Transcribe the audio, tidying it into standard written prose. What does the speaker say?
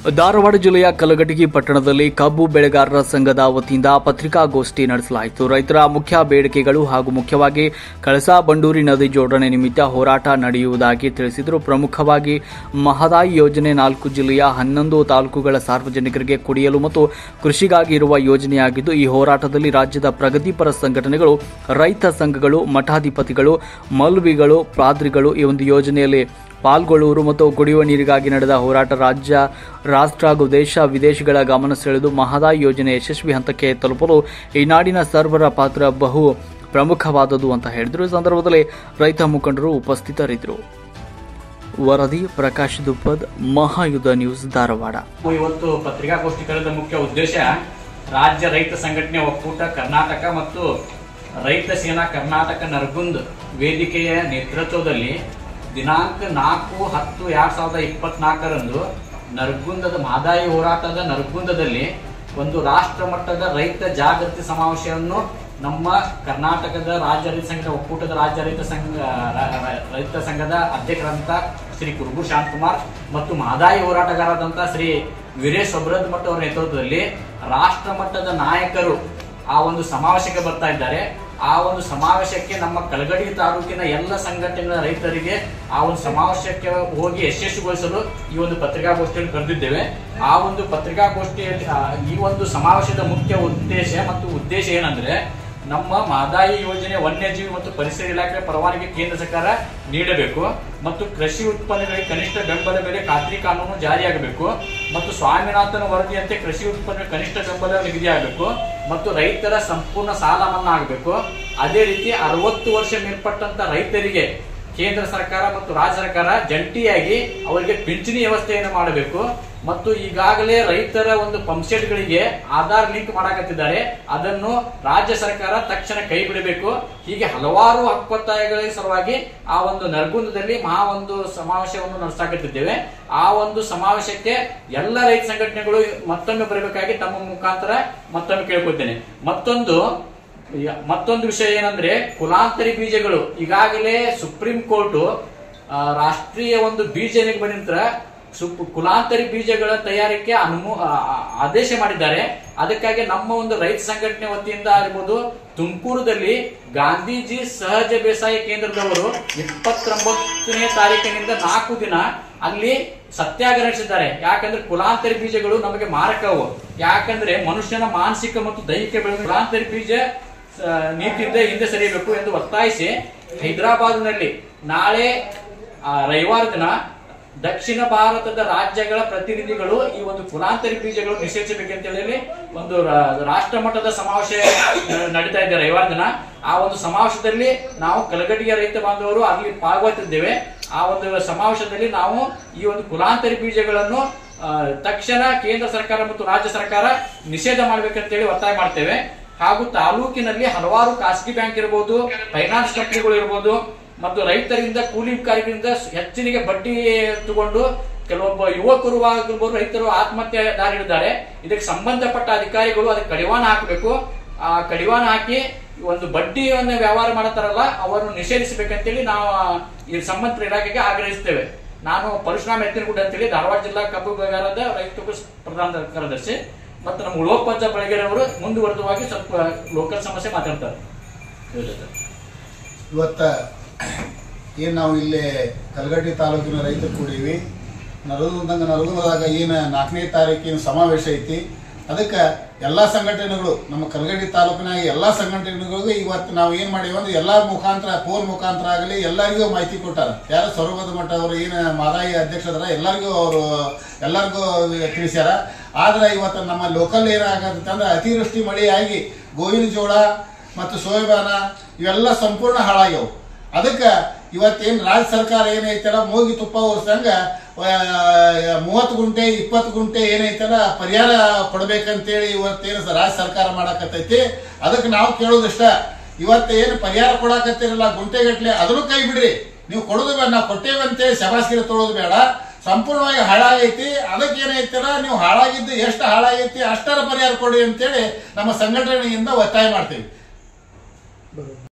ಧಾರವಾಡ ಜಿಲ್ಲೆಯ ಕಲಘಟಗಿ ಪಟ್ಟಣದಲ್ಲಿ ಕಬ್ಬು ಬೆಳೆಗಾರರ ಸಂಘದ ವತಿಯಿಂದ ಪತ್ರಿಕಾಗೋಷ್ಠಿ ನಡೆಸಲಾಯಿತು. ರೈತರ ಮುಖ್ಯ ಬೇಡಿಕೆಗಳು ಹಾಗೂ ಮುಖ್ಯವಾಗಿ ಕಳಸಾ ಬಂಡೂರಿ ನದಿ ಜೋಡಣೆ ನಿಮಿತ್ತ ಹೋರಾಟ ನಡೆಯುವುದಾಗಿ ತಿಳಿಸಿದರು. ಪ್ರಮುಖವಾಗಿ ಮಹದಾಯಿ ಯೋಜನೆ 4 ಜಿಲ್ಲೆಯ 11 ತಾಲೂಕುಗಳ ಸಾರ್ವಜನಿಕರಿಗೆ ಕುಡಿಯಲು ಮತ್ತು ಕೃಷಿಗಾಗಿ ಇರುವ ಯೋಜನೆಯಾಗಿದ್ದು, ಈ ಹೋರಾಟದಲ್ಲಿ ರಾಜ್ಯದ ಪ್ರಗತಿಪರ ಸಂಘಟನೆಗಳು, ರೈತ ಸಂಘಗಳು, ಮಠಾಧಿಪತಿಗಳು, ಮೌಲ್ವಿಗಳು, ಪಾದ್ರಿಗಳು ಈ ಒಂದು ಯೋಜನೆಯಲ್ಲಿ ಪಾಲ್ಗೊಳ್ಳುವರು ಮತ್ತು ಕುಡಿಯುವ ನೀರಿಗಾಗಿ ನಡೆದ ಹೋರಾಟ ರಾಷ್ಟ್ರ ಹಾಗೂ ದೇಶ ವಿದೇಶಗಳ ಗಮನ ಸೆಳೆದು ಮಹದಾಯಿ ಯೋಜನೆ ಯಶಸ್ವಿ ಹಂತಕ್ಕೆ ತಲುಪಲು ಈ ನಾಡಿನ ಸರ್ವರ ಪಾತ್ರ ಬಹು ಪ್ರಮುಖವಾದದ್ದು ಅಂತ ಹೇಳಿದರು. ಈ ಸಂದರ್ಭದಲ್ಲಿ ರೈತ ಮುಖಂಡರು ಉಪಸ್ಥಿತರಿದ್ದರು. ವರದಿ ಪ್ರಕಾಶ್ ದುಪ್ಪದ್, ಮಹಾಯುದ್ಧ ನ್ಯೂಸ್, ಧಾರವಾಡ. ಇವತ್ತು ಪತ್ರಿಕಾಗೋಷ್ಠಿ ಕರೆದ ಮುಖ್ಯ ಉದ್ದೇಶ ರಾಜ್ಯ ರೈತ ಸಂಘಟನೆ ಒಕ್ಕೂಟ ಕರ್ನಾಟಕ ಮತ್ತು ರೈತ ಸೇನಾ ಕರ್ನಾಟಕ ನರಗುಂದ್ ವೇದಿಕೆಯ ನೇತೃತ್ವದಲ್ಲಿ ದಿನಾಂಕ 4/10/2024 ನರಗುಂದದ ಮಹದಾಯಿ ಹೋರಾಟದ ನರಗುಂದದಲ್ಲಿ ಒಂದು ರಾಷ್ಟ್ರ ಮಟ್ಟದ ರೈತ ಜಾಗೃತಿ ಸಮಾವೇಶವನ್ನು ನಮ್ಮ ಕರ್ನಾಟಕದ ರಾಜ್ಯ ರೈತ ಸಂಘದ ಒಕ್ಕೂಟದ ರಾಜ್ಯ ರೈತ ಸಂಘದ ಅಧ್ಯಕ್ಷರಾದಂಥ ಶ್ರೀ ಕುರುಬೂರು ಶಾಂತಕುಮಾರ್ ಮತ್ತು ಮಹದಾಯಿ ಹೋರಾಟಗಾರರಾದಂಥ ಶ್ರೀ ವೀರೇಶ್ ಒಬ್ರದ್ ಮಠ ಅವರ ನೇತೃತ್ವದಲ್ಲಿ ರಾಷ್ಟ್ರ ಮಟ್ಟದ ನಾಯಕರು ಆ ಒಂದು ಸಮಾವೇಶಕ್ಕೆ ಬರ್ತಾ ಇದ್ದಾರೆ. ಆ ಒಂದು ಸಮಾವೇಶಕ್ಕೆ ನಮ್ಮ ಕಲಘಟಗಿ ತಾಲೂಕಿನ ಎಲ್ಲ ಸಂಘಟನೆಗಳ ರೈತರಿಗೆ ಆ ಒಂದು ಸಮಾವೇಶಕ್ಕೆ ಹೋಗಿ ಯಶಸ್ವಿಗೊಳಿಸಲು ಈ ಒಂದು ಪತ್ರಿಕಾಗೋಷ್ಠಿಯನ್ನು ಕರೆದಿದ್ದೇವೆ. ಆ ಒಂದು ಪತ್ರಿಕಾಗೋಷ್ಠಿಯಲ್ಲಿ ಈ ಒಂದು ಸಮಾವೇಶದ ಮುಖ್ಯ ಉದ್ದೇಶ ಏನಂದ್ರೆ, ನಮ್ಮ ಮಹದಾಯಿ ಯೋಜನೆ ವನ್ಯಜೀವಿ ಮತ್ತು ಪರಿಸರ ಇಲಾಖೆ ಪರವಾನಗಿ ಕೇಂದ್ರ ಸರ್ಕಾರ ನೀಡಬೇಕು ಮತ್ತು ಕೃಷಿ ಉತ್ಪನ್ನಗಳಿಗೆ ಕನಿಷ್ಠ ಬೆಂಬಲ ಬೆಲೆ ಖಾತ್ರಿ ಕಾನೂನು ಜಾರಿಯಾಗಬೇಕು ಮತ್ತು ಸ್ವಾಮಿನಾಥನ್ ವರದಿಯಂತೆ ಕೃಷಿ ಉತ್ಪನ್ನ ಕನಿಷ್ಠ ಬೆಂಬಲ ನಿಗದಿಯಾಗಬೇಕು ಮತ್ತು ರೈತರ ಸಂಪೂರ್ಣ ಸಾಲ ಮನ್ನಾ ಆಗಬೇಕು. ಅದೇ ರೀತಿ 60 ವರ್ಷ ಮೇಲ್ಪಟ್ಟಂತ ರೈತರಿಗೆ ಕೇಂದ್ರ ಸರ್ಕಾರ ಮತ್ತು ರಾಜ್ಯ ಸರ್ಕಾರ ಜಂಟಿಯಾಗಿ ಅವರಿಗೆ ಪಿಂಚಣಿ ವ್ಯವಸ್ಥೆಯನ್ನು ಮಾಡಬೇಕು ಮತ್ತು ಈಗಾಗಲೇ ರೈತರ ಒಂದು ಪಂಪ್ಸೆಟ್ಗಳಿಗೆ ಆಧಾರ್ ಲಿಂಕ್ ಮಾಡಾಕತ್ತಿದ್ದಾರೆ, ಅದನ್ನು ರಾಜ್ಯ ಸರ್ಕಾರ ತಕ್ಷಣ ಕೈ ಬಿಡಬೇಕು. ಹೀಗೆ ಹಲವಾರು ಹಕ್ಕೊತ್ತಾಯಗಳ ಸಲುವಾಗಿ ಆ ಒಂದು ನರಗುಂದದಲ್ಲಿ ಒಂದು ಸಮಾವೇಶವನ್ನು ನಡೆಸಾಕತ್ತಿದ್ದೇವೆ. ಆ ಒಂದು ಸಮಾವೇಶಕ್ಕೆ ಎಲ್ಲ ರೈತ ಸಂಘಟನೆಗಳು ಮತ್ತೊಮ್ಮೆ ಬರಬೇಕಾಗಿ ತಮ್ಮ ಮುಖಾಂತರ ಮತ್ತೊಮ್ಮೆ ಕೇಳ್ಕೊಳ್ತೇನೆ. ಮತ್ತೊಂದು ವಿಷಯ ಏನಂದ್ರೆ, ಕುಲಾಂತರಿ ಬೀಜಗಳು ಈಗಾಗಲೇ ಸುಪ್ರೀಂ ಕೋರ್ಟ್ ರಾಷ್ಟ್ರೀಯ ಒಂದು ಬೀಜ ನಿಗಮ ನಂತರ ಕುಲಾಂತರಿ ಬೀಜಗಳ ತಯಾರಿಕೆ ಆದೇಶ ಮಾಡಿದ್ದಾರೆ. ಅದಕ್ಕಾಗಿ ನಮ್ಮ ಒಂದು ರೈತ ಸಂಘಟನೆ ವತಿಯಿಂದ ಆಗಿರ್ಬೋದು, ತುಮಕೂರದಲ್ಲಿ ಗಾಂಧೀಜಿ ಸಹಜ ಬೇಸಾಯ ಕೇಂದ್ರದವರು 29ನೇ ತಾರೀಕಿನಿಂದ 4 ದಿನ ಅಲ್ಲಿ ಸತ್ಯಾಗ್ರಹ ನಡೆಸಿದ್ದಾರೆ. ಯಾಕಂದ್ರೆ ಕುಲಾಂತರಿ ಬೀಜಗಳು ನಮಗೆ ಮಾರಕವು. ಯಾಕಂದ್ರೆ ಮನುಷ್ಯನ ಮಾನಸಿಕ ಮತ್ತು ದೈಹಿಕ ಬೆಳವಣಿಗೆ ಕುಲಾಂತರಿ ಬೀಜ ನೀತಿಯಿಂದ ಹಿಂದೆ ಸರಿಯಬೇಕು ಎಂದು ಒತ್ತಾಯಿಸಿ ಹೈದರಾಬಾದ್ನಲ್ಲಿ ನಾಳೆ ರವಿವಾರ ದಿನ ದಕ್ಷಿಣ ಭಾರತದ ರಾಜ್ಯಗಳ ಪ್ರತಿನಿಧಿಗಳು ಈ ಒಂದು ಕುಲಾಂತರಿ ಬೀಜಗಳು ನಿಷೇಧಿಸಬೇಕಂತ ಹೇಳಿ ಒಂದು ರಾಷ್ಟ್ರ ಮಟ್ಟದ ಸಮಾವೇಶ ನಡೀತಾ ಇದೆ ರವಿವಾರ ದಿನ. ಆ ಒಂದು ಸಮಾವೇಶದಲ್ಲಿ ನಾವು ಕಲಘಟಗಿಯ ರೈತ ಬಾಂಧವರು ಅಲ್ಲಿ ಪಾಲ್ಗೊಳ್ತಿದ್ದೇವೆ. ಆ ಒಂದು ಸಮಾವೇಶದಲ್ಲಿ ನಾವು ಈ ಒಂದು ಕುಲಾಂತರಿ ಬೀಜಗಳನ್ನು ತಕ್ಷಣ ಕೇಂದ್ರ ಸರ್ಕಾರ ಮತ್ತು ರಾಜ್ಯ ಸರ್ಕಾರ ನಿಷೇಧ ಮಾಡಬೇಕಂತೇಳಿ ಒತ್ತಾಯ ಮಾಡ್ತೇವೆ. ಹಾಗೂ ತಾಲೂಕಿನಲ್ಲಿ ಹಲವಾರು ಖಾಸಗಿ ಬ್ಯಾಂಕ್ ಇರಬಹುದು, ಫೈನಾನ್ಸ್ ಕಂಪನಿಗಳು ಇರಬಹುದು ಮತ್ತು ರೈತರಿಂದ ಕೂಲಿ ಕಾರ್ಮಿಕರಿಂದ ಹೆಚ್ಚಿನಿಗೆ ಬಡ್ಡಿ ತಗೊಂಡು ಕೆಲವೊಬ್ಬ ಯುವಕರು ಆಗಿರ್ಬೋದು ರೈತರು ಆತ್ಮಹತ್ಯೆ ದಾರಿದ್ದಾರೆ. ಇದಕ್ಕೆ ಸಂಬಂಧಪಟ್ಟ ಅಧಿಕಾರಿಗಳು ಅದಕ್ಕೆ ಕಡಿವಾಣ ಹಾಕಬೇಕು. ಆ ಕಡಿವಾಣ ಹಾಕಿ ಒಂದು ಬಡ್ಡಿಯನ್ನು ವ್ಯವಹಾರ ಮಾಡ್ತಾರಲ್ಲ ಅವರನ್ನು ನಿಷೇಧಿಸಬೇಕಂತೇಳಿ ನಾವು ಈ ಸಂಬಂಧಿತ ಇಲಾಖೆಗೆ ಆಗ್ರಹಿಸ್ತೇವೆ. ನಾನು ಪರಶುರಾಮ್ ಎತ್ತಿನಗುಡ್ಡ ಅಂತೇಳಿ ಧಾರವಾಡ ಜಿಲ್ಲಾ ಕಬ್ಬು ಬೆಳೆಗಾರರ ರೈತ ಪ್ರಧಾನ ಕಾರ್ಯದರ್ಶಿ ಮತ್ತು ನಮ್ಮ ಉಳೋಪಜ್ಜ ಬೆಳಗೆರೆಯವರು ಮುಂದುವರೆದವಾಗಿ ಸ್ವಲ್ಪ ಲೋಕಲ್ ಸಮಸ್ಯೆ ಮಾತಾಡ್ತಾರೆ. ಇವತ್ತ ಏನು ನಾವು ಇಲ್ಲಿ ಕಲಘಟಗಿ ತಾಲೂಕಿನ ರೈತರು ಕೂಡೀವಿ. ನರಗುಂದದಾಗ ಏನು 4ನೇ ತಾರೀಕಿನ ಸಮಾವೇಶ ಐತಿ. ಅದಕ್ಕೆ ಎಲ್ಲ ಸಂಘಟನೆಗಳು ನಮ್ಮ ಕಲಘಟಗಿ ತಾಲೂಕಿನಾಗ ಎಲ್ಲ ಸಂಘಟನೆಗಳಿಗೂ ಇವತ್ತು ನಾವು ಏನು ಮಾಡೀವಿ ಅಂದ್ರೆ ಎಲ್ಲ ಮುಖಾಂತರ ಫೋನ್ ಮುಖಾಂತರ ಆಗಲಿ ಎಲ್ಲರಿಗೂ ಮಾಹಿತಿ ಕೊಟ್ಟಾರ. ಯಾರು ಸೌರಭದ ಮಠ ಅವರು ಏನು ಮಹದಾಯಿ ಅಧ್ಯಕ್ಷರ ಎಲ್ಲರಿಗೂ ತಿಳಿಸ್ಯಾರ. ಆದ್ರೆ ಇವತ್ತು ನಮ್ಮ ಲೋಕಲ್ ಏನಾಗತ್ತೆ ಅಂದ್ರೆ ಅತಿವೃಷ್ಟಿ ಮಳೆಯಾಗಿ ಗೋವಿನ ಜೋಳ ಮತ್ತು ಸೋಯಾಬಾನ ಇವೆಲ್ಲ ಸಂಪೂರ್ಣ ಹಾಳಾಗ್ಯವು. ಅದಕ್ಕೆ ಇವತ್ತೇನು ರಾಜ್ಯ ಸರ್ಕಾರ ಏನೈತಲ್ಲ ಮೂಗಿ ತುಪ್ಪ ಉರ್ಸಂಗ 30 ಗುಂಟೆ 20 ಗುಂಟೆ ಏನೈತಲ್ಲ ಪರಿಹಾರ ಕೊಡ್ಬೇಕಂತೇಳಿ ಇವತ್ತೇನು ರಾಜ್ಯ ಸರ್ಕಾರ ಮಾಡಾಕತ್ತೈತಿ. ಅದಕ್ಕೆ ನಾವು ಕೇಳೋದಿಷ್ಟ, ಇವತ್ತೇನು ಪರಿಹಾರ ಕೊಡಾಕತ್ತಿರಲ್ಲ ಗುಂಟೆಗಟ್ಲೆ ಅದನ್ನು ಕೈ ಬಿಡ್ರಿ. ನೀವು ಕೊಡೋದು ಬೇಡ, ನಾವು ಕೊಟ್ಟೇವಂತೇಳಿ ಶಬಾಸ್ಗಿರಿ ತೊಳೋದು ಬೇಡ. ಸಂಪೂರ್ಣವಾಗಿ ಹಾಳಾಗೈತಿ. ಅದಕ್ಕೆ ಏನೈತಲ್ಲ ನೀವು ಹಾಳಾಗಿದ್ದು ಎಷ್ಟು ಹಾಳಾಗೈತಿ ಅಷ್ಟರ ಪರಿಹಾರ ಕೊಡಿ ಅಂತೇಳಿ ನಮ್ಮ ಸಂಘಟನೆಯಿಂದ ಒತ್ತಾಯ ಮಾಡ್ತೀವಿ.